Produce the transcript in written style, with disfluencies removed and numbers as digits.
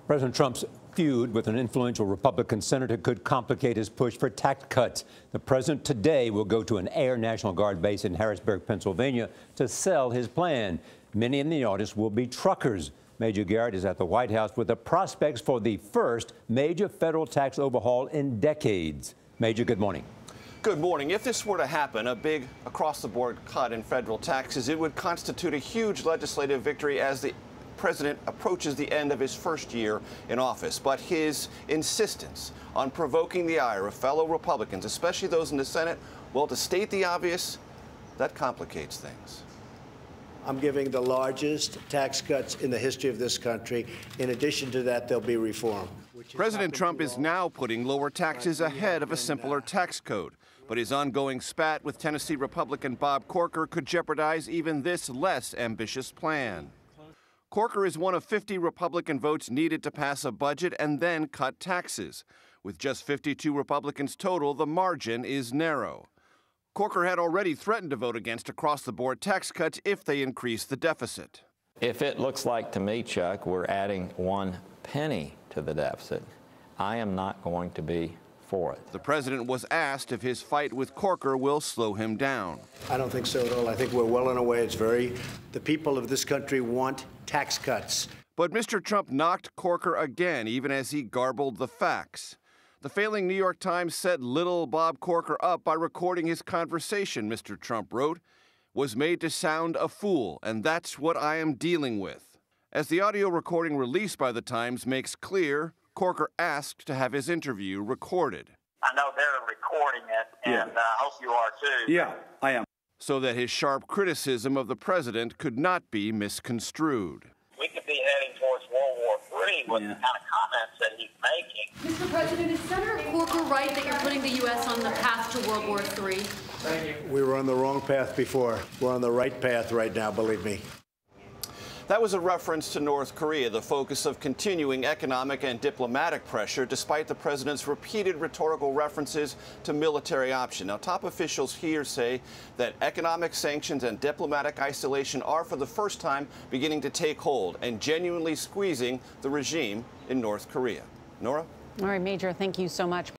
President Trump's feud with an influential Republican senator could complicate his push for tax cuts. The president today will go to an Air National Guard base in Harrisburg, Pennsylvania, to sell his plan. Many in the audience will be truckers. Major Garrett is at the White House with the prospects for the first major federal tax overhaul in decades. Major, good morning. Good morning. If this were to happen, a big across-the-board cut in federal taxes, it would constitute a huge legislative victory as the president approaches the end of his first year in office. But his insistence on provoking the ire of fellow Republicans, especially those in the Senate, well, to state the obvious, that complicates things. I'm giving the largest tax cuts in the history of this country. In addition to that, there'll be reform. President Trump is now putting lower taxes ahead of a simpler tax code. But his ongoing spat with Tennessee Republican Bob Corker could jeopardize even this less ambitious plan. Corker is one of 50 Republican votes needed to pass a budget and then cut taxes. With just 52 Republicans total, the margin is narrow. Corker had already threatened to vote against across-the-board tax cuts if they increase the deficit. If it looks like to me, Chuck, we're adding 1 penny to the deficit, I am not going to be for it. The president was asked if his fight with Corker will slow him down. I don't think so at all. I think we're well on our way. The people of this country want tax cuts. But Mr. Trump knocked Corker again, even as he garbled the facts. The failing New York Times set little Bob Corker up by recording his conversation, Mr. Trump wrote, was made to sound a fool, and that's what I am dealing with. As the audio recording released by the Times makes clear, Corker asked to have his interview recorded. I know they're recording it, and I hope you are too. Yeah, I am. So that his sharp criticism of the president could not be misconstrued. We could be heading towards World War III with the kind of comments that he's making. Mr. President, is Senator Corker right that you're putting the U.S. on the path to World War III? Thank you. We were on the wrong path before. We're on the right path right now, believe me. That was a reference to North Korea, the focus of continuing economic and diplomatic pressure, despite the president's repeated rhetorical references to military option. Now, top officials here say that economic sanctions and diplomatic isolation are, for the first time, beginning to take hold and genuinely squeezing the regime in North Korea. Nora? All right, Major, thank you so much.